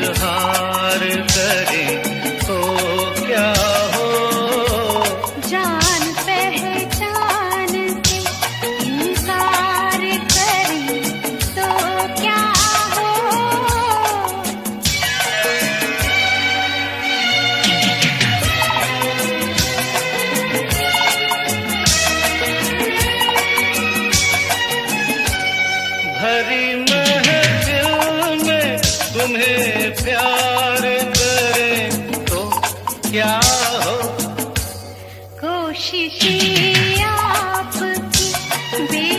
इजहार करें तो क्या हो। जान पहचान से इनकार करें तो क्या हो। भरी महफिल में तुम्हें प्यार करें तो क्या हो। कोशिशें आपकी